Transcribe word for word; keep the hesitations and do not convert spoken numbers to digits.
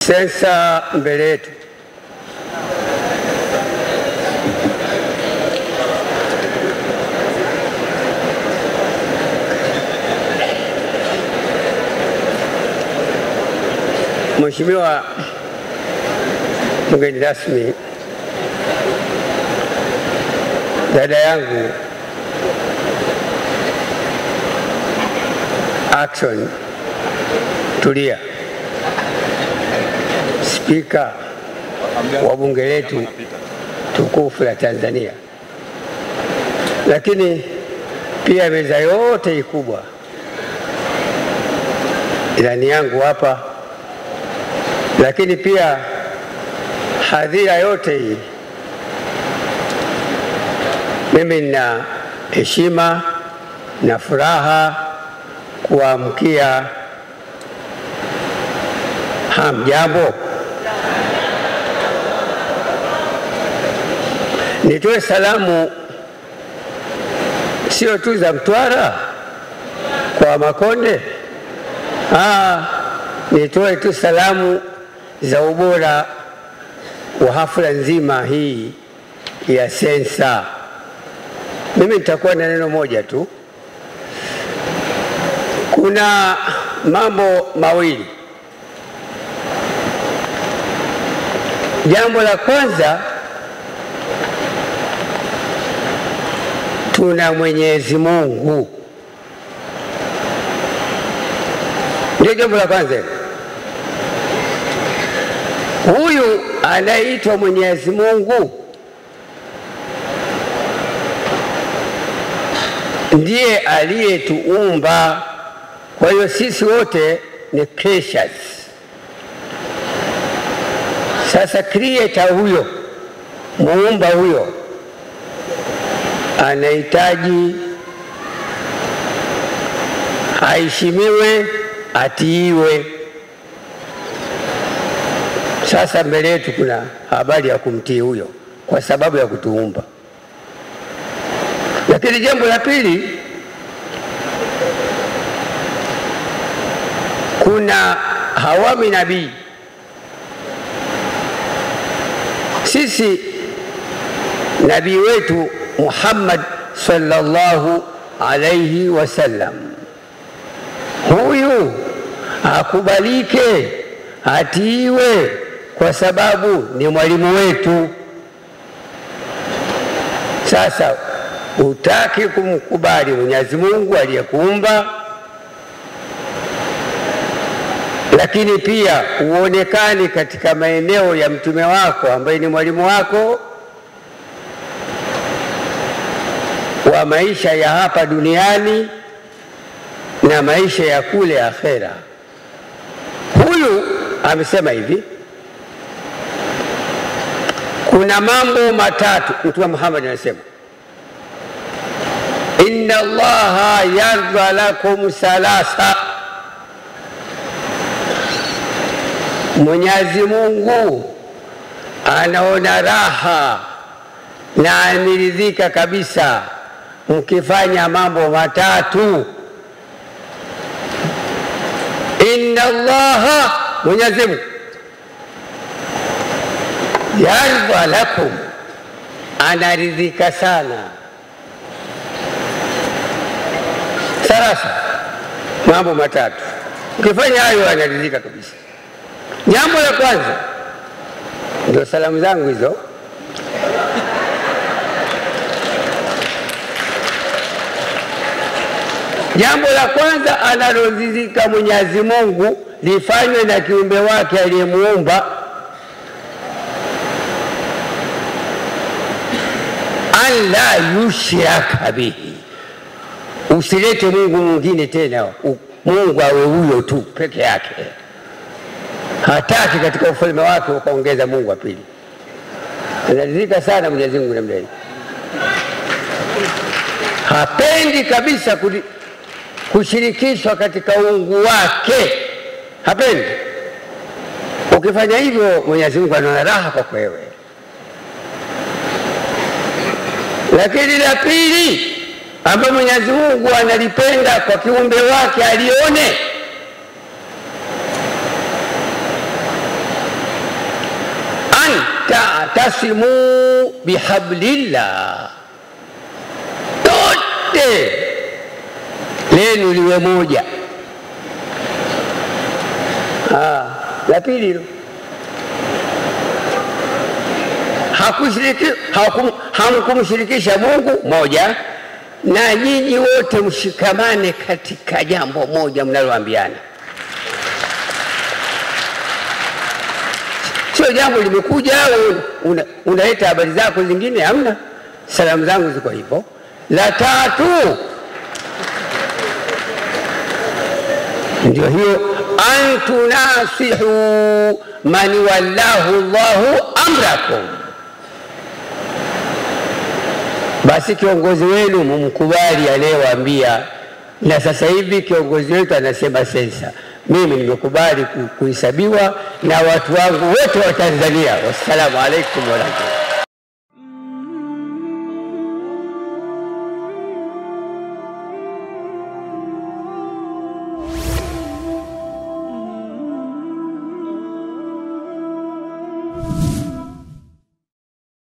sensa mbele yetu. Mheshimiwa mgeni rasmi, dada yangu Ackson Tulia, Spika wa bunge letu tukufu la Tanzania, lakini pia meza yote ikubwa, ilani yangu hapa, lakini pia hadhira yote hii. Mimi nina heshima na furaha kuamkia hamjambo. Nitoe salamu sio tu za Mtwara kwa Makonde, ah, nitoe tu salamu za ubora wa hafla nzima hii ya sensa. Mimi nitakuwa na neno moja tu. Kuna mambo mawili. Jambo la kwanza, tuna Mwenyezi Mungu. Ndio jambo la kwanza. Huyu anaitwa Mwenyezi Mungu ndiye aliyetuumba. Kwa hiyo sisi wote ni creatures. Sasa creator huyo, muumba huyo, anahitaji aheshimiwe, atiiwe. Sasa mbele yetu kuna habari ya kumtii huyo kwa sababu ya kutuumba. Lakini jambo la pili, kuna hawami nabii. Sisi nabii wetu Muhammad sallallahu alayhi wasallam, huyu akubalike, atiiwe kwa sababu ni mwalimu wetu. Sasa utaki kumkubali Mwenyezi Mungu aliyekuumba, lakini pia uonekane katika maeneo ya mtume wako ambaye ni mwalimu wako wa maisha ya hapa duniani na maisha ya kule akhera. Huyu amesema hivi, kuna mambo matatu. Mtume Muhammad anasema, inna Allaha yarda lakum salasa, Mwenyezi Mungu anaona raha na ameridhika kabisa mkifanya mambo matatu. Inna Allaha, Mwenyezi Mungu, yarda lakum, anaridhika sana. Sasa mambo matatu, ukifanya hayo anaridhika kabisa. Jambo la kwanza, ndio salamu zangu hizo. Jambo la kwanza analoridhika Mwenyezi Mungu lifanywe na kiumbe wake aliyemuumba, an la yushraka bihi, usilete Mungu mwingine tena, Mungu awe huyo tu peke yake. Hataki katika ufalme wake ukaongeza Mungu wa pili. Anaridhika sana Mwenyezi Mungu namna hiyo. Hapendi kabisa kushirikishwa katika uungu wake, hapendi. Ukifanya hivyo Mwenyezi Mungu anaona raha kwa wewe. Lakini la pili ambalo Mwenyezi Mungu analipenda kwa kiumbe wake alione, ta'tasimu bihablillah, tote lenu liwe moja. Ah, la pili hakushiriki hakum, hamkumshirikisha Mungu moja, na nyinyi wote mshikamane katika jambo moja mnaloambiana. Sio jambo limekuja unaleta una habari zako zingine, hamna. Salamu zangu ziko hivyo. La tatu ndio hiyo, antunasihu man wallahu Allahu amrakum. Basi kiongozi wenu mumkubali aliyewaambia, na sasa hivi kiongozi wetu anasema sensa. Mimi nimekubali kuhesabiwa na watu wangu wote wa Tanzania. Wassalamu alaikum warahmatullahi.